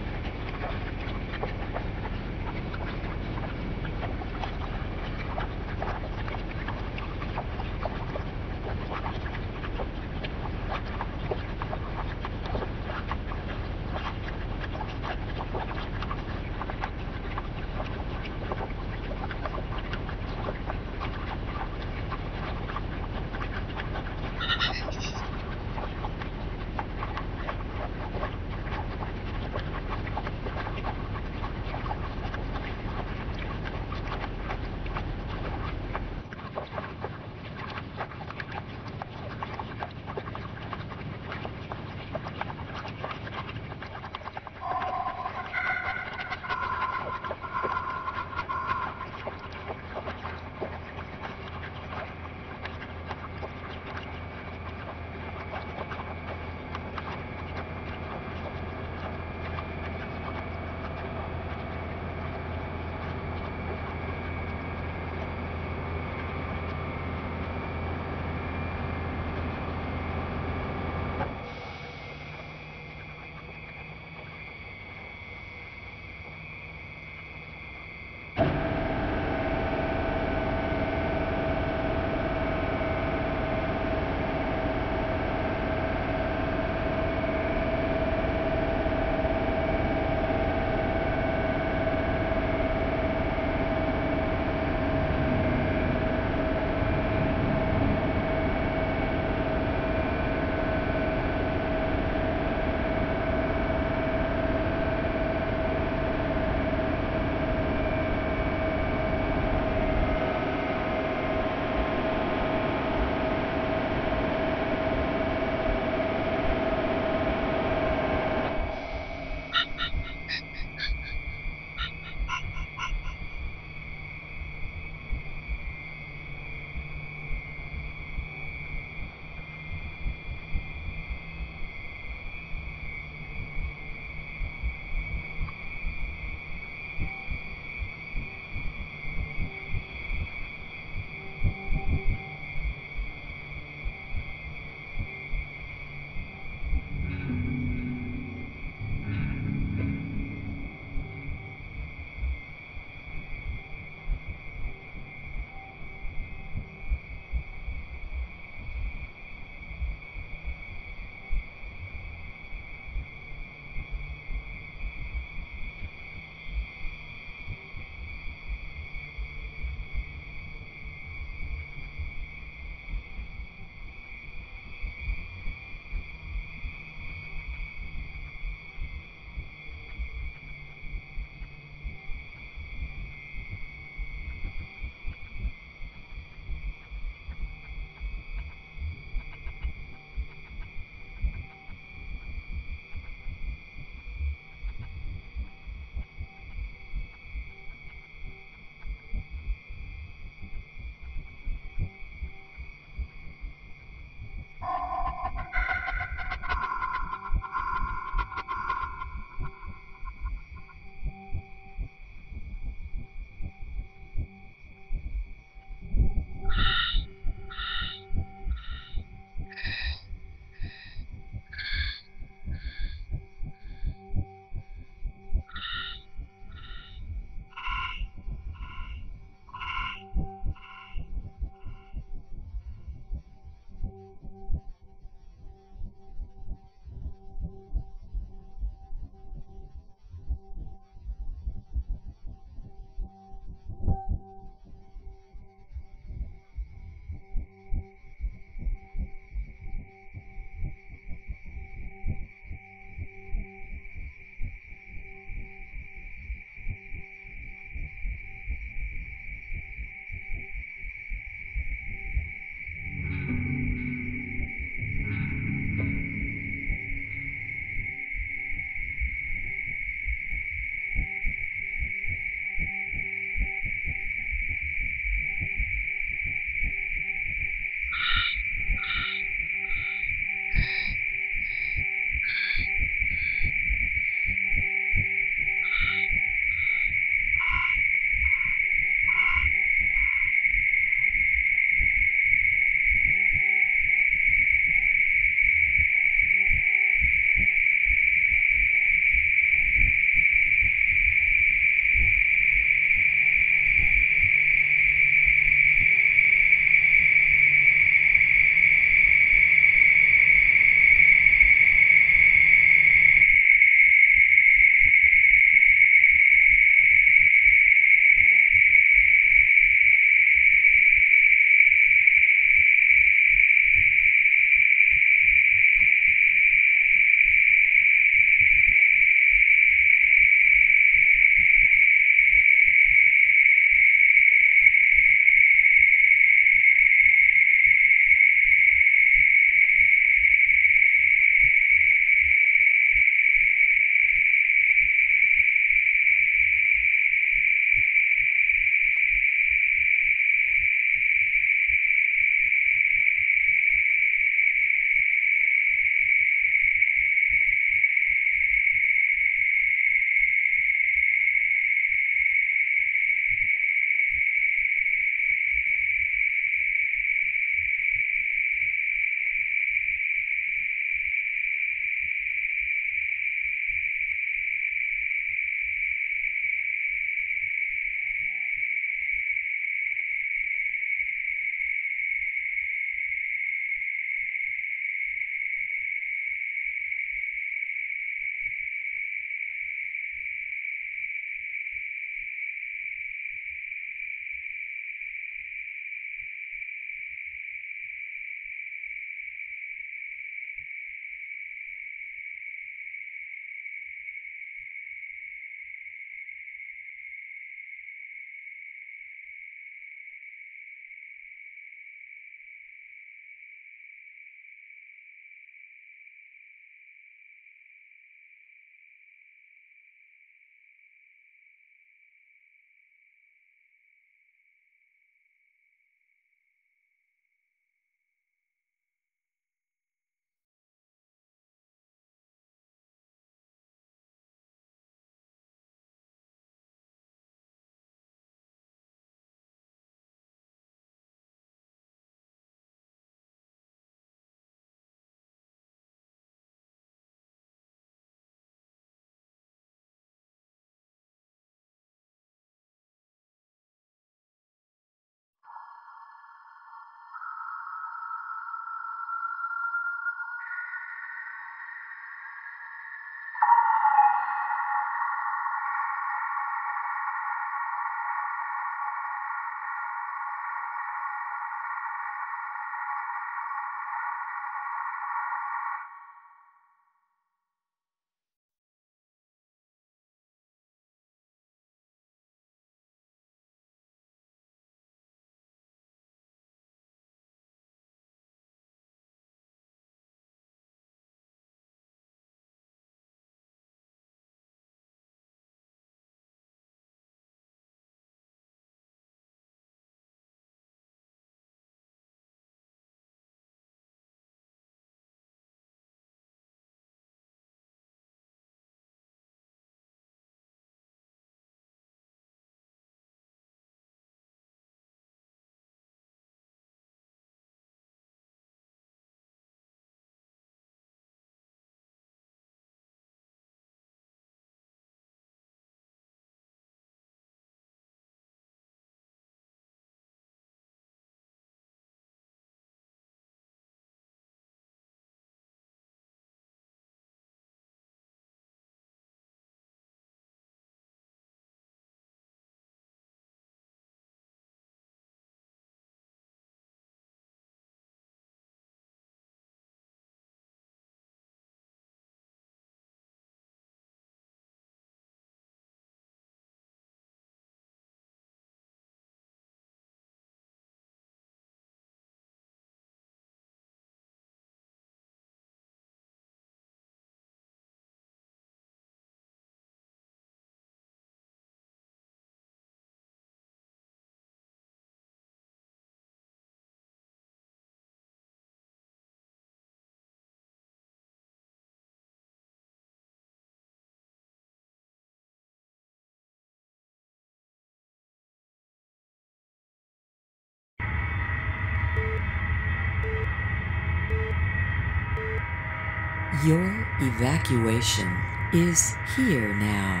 Your evacuation is here now.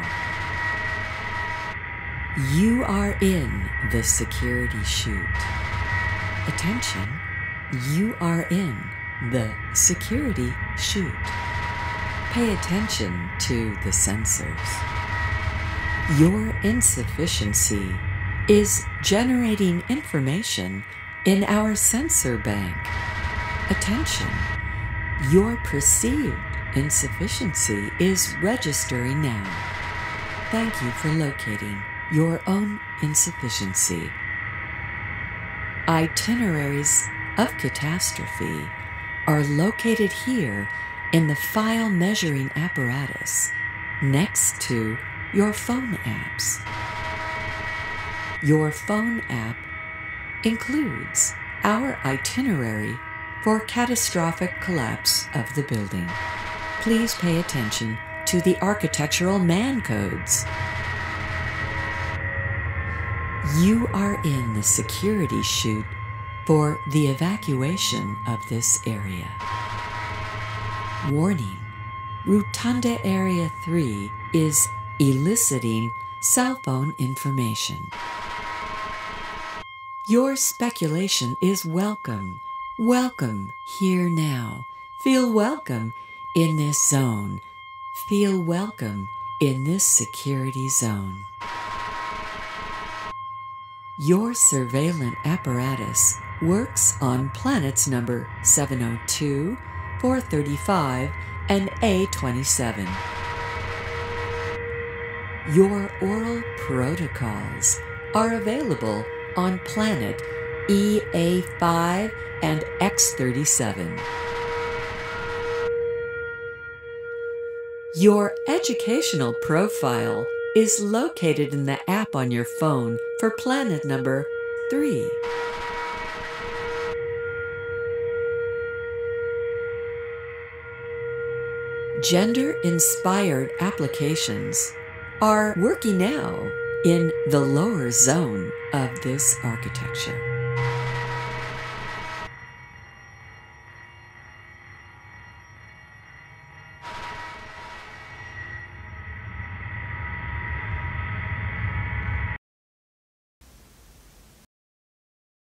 You are in the security chute. Attention, you are in the security chute. Pay attention to the sensors. Your insufficiency is generating information in our sensor bank. Attention, your perceived insufficiency is registering now. Thank you for locating your own insufficiency. Itineraries of catastrophe are located here in the file measuring apparatus next to your phone apps. Your phone app includes our itinerary for catastrophic collapse of the building. Please pay attention to the architectural man codes. You are in the security chute for the evacuation of this area. Warning, Rotunda Area 3 is eliciting cell phone information. Your speculation is welcome. Welcome here now. Feel welcome in this zone. Feel welcome in this security zone. Your surveillance apparatus works on planets number 702, 435, and A27. Your oral protocols are available on planet EA5 and X37. Your educational profile is located in the app on your phone for planet number 3. Gender-inspired applications are working now in the lower zone of this architecture.